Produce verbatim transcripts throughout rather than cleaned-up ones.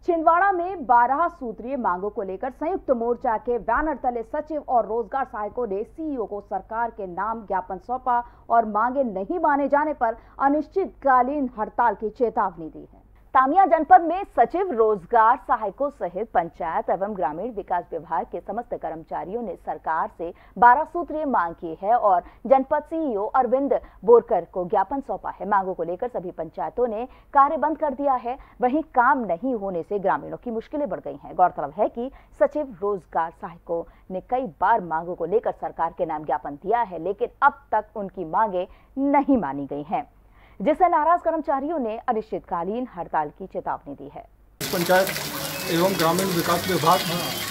छिंदवाड़ा में बारह सूत्रीय मांगों को लेकर संयुक्त मोर्चा के बैनर तले सचिव और रोजगार सहायकों ने सीईओ को सरकार के नाम ज्ञापन सौंपा और मांगे नहीं माने जाने पर अनिश्चितकालीन हड़ताल की चेतावनी दी है। तामिया जनपद में सचिव, रोजगार सहायकों सहित पंचायत एवं ग्रामीण विकास विभाग के समस्त कर्मचारियों ने सरकार से बारह सूत्रीय मांग की है और जनपद सीईओ अरविंद बोरकर को ज्ञापन सौंपा है। मांगों को लेकर सभी पंचायतों ने कार्य बंद कर दिया है। वहीं काम नहीं होने से ग्रामीणों की मुश्किलें बढ़ गई हैं। गौरतलब है कि सचिव, रोजगार सहायकों ने कई बार मांगों को लेकर सरकार के नाम ज्ञापन दिया है, लेकिन अब तक उनकी मांगे नहीं मानी गई हैं, जिससे नाराज कर्मचारियों ने अनिश्चितकालीन हड़ताल की चेतावनी दी है। पंचायत एवं ग्रामीण विकास विभाग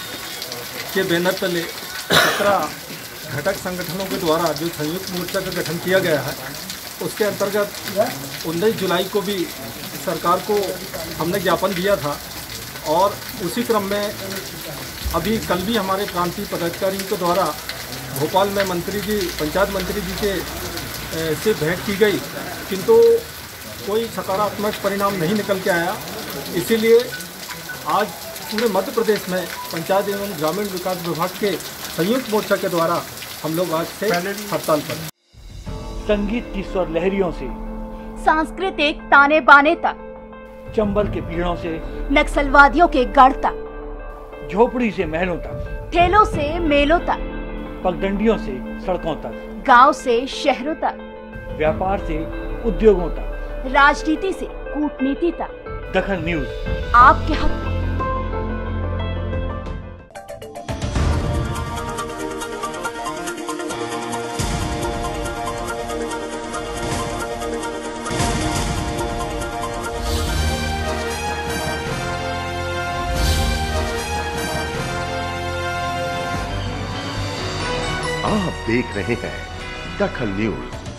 के बैनर तले सत्रह घटक संगठनों के द्वारा जो संयुक्त मोर्चा का गठन किया गया है, उसके अंतर्गत उन्नीस जुलाई को भी सरकार को हमने ज्ञापन दिया था और उसी क्रम में अभी कल भी हमारे प्रांतीय पदाधिकारियों के द्वारा भोपाल में मंत्री जी, पंचायत मंत्री जी के से भेंट की गई, किंतु कोई सकारात्मक परिणाम नहीं निकल के आया। इसीलिए आज पूरे मध्य प्रदेश में पंचायत एवं ग्रामीण विकास विभाग के संयुक्त मोर्चा के द्वारा हम लोग आज से हड़ताल पर। संगीत की स्वर लहरियों से सांस्कृतिक ताने बाने तक, चंबल के पीड़ों से नक्सलवादियों के गढ़ तक, झोपड़ी से महलों तक, ठेलों से मेलों तक, पगडंडियों से सड़कों तक, गांव से शहरों तक, व्यापार से उद्योगों तक, राजनीति से कूटनीति तक, दखन न्यूज आपके हक में। आप देख रहे हैं दखन न्यूज।